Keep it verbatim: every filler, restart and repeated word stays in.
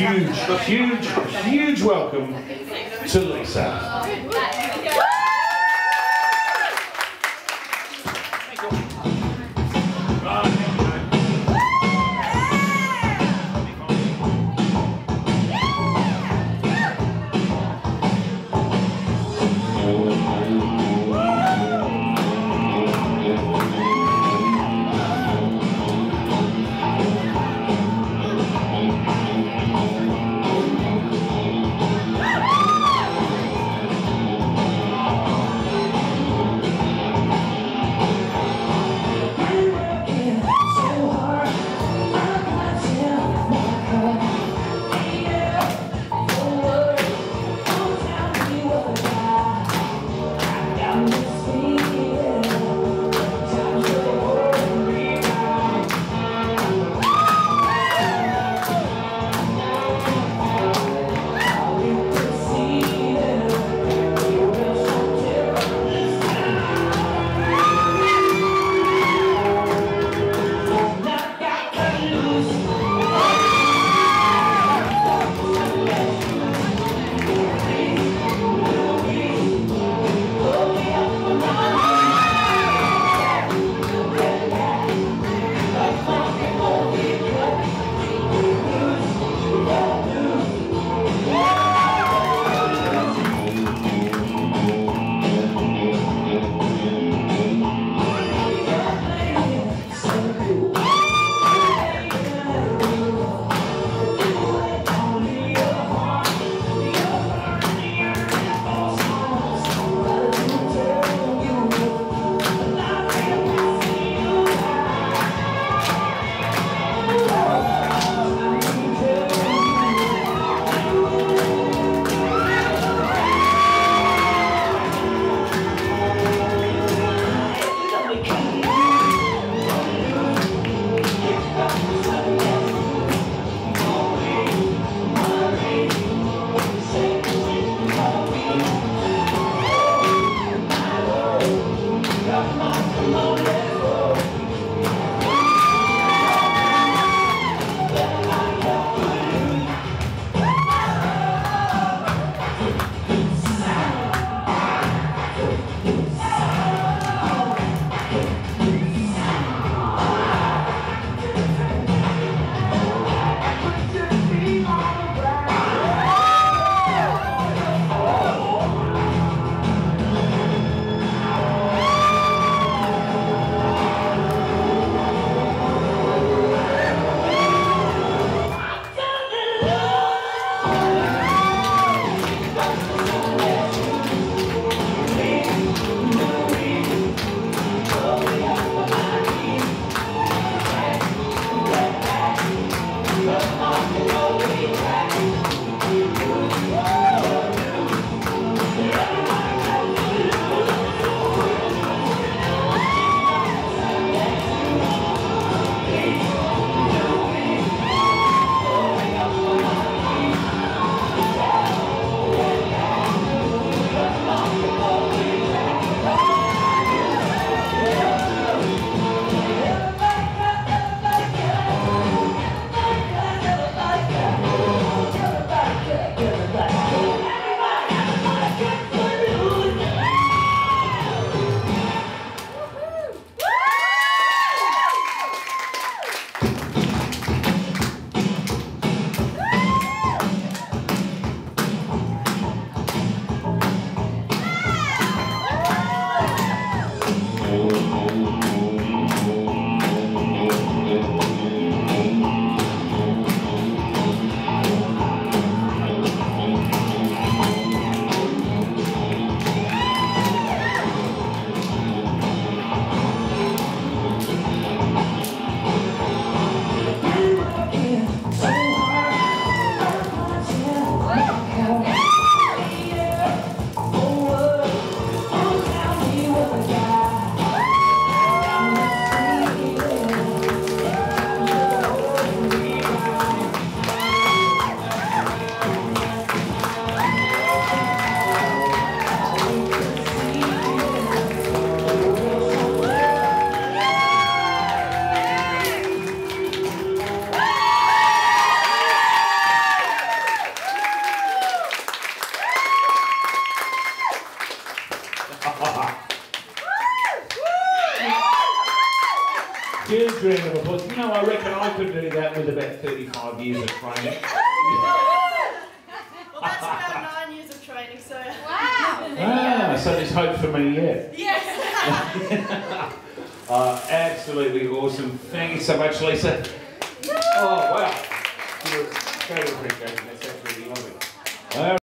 huge, huge, huge welcome to Lisa. Huge round of applause. You know, I reckon I could do that with about thirty-five years of training. Well, that's about nine years of training, so... Wow! Ah, so there's hope for me yet. Yes! uh, absolutely awesome. Thank you so much, Lisa. Oh, wow. Great appreciation. That's absolutely lovely.